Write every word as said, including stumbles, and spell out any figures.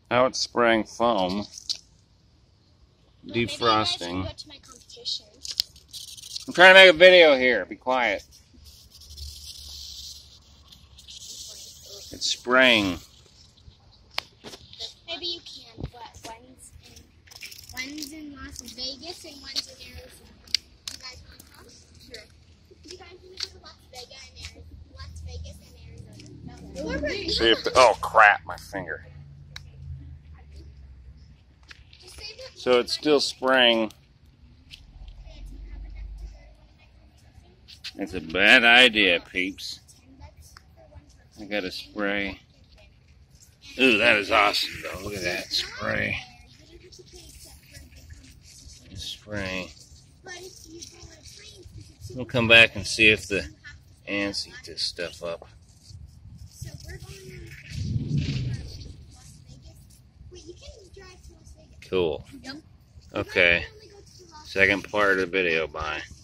how it's spraying foam, well, defrosting. Maybe I should go to my competition. I'm trying to make a video here. Be quiet. It's spraying. Maybe you can, but one's in, one's in Las Vegas and one's in Arizona. You guys want to come? Sure. You guys want to go to Las Vegas and Arizona? Las Vegas and Arizona. No. See if the, oh crap, my finger. So it's still spraying. It's a bad idea, peeps. I gotta spray. Ooh, that is awesome though. Look at that spray. Spray. We'll come back and see if the ants eat this stuff up. Cool. Okay. Second part of the video. Bye.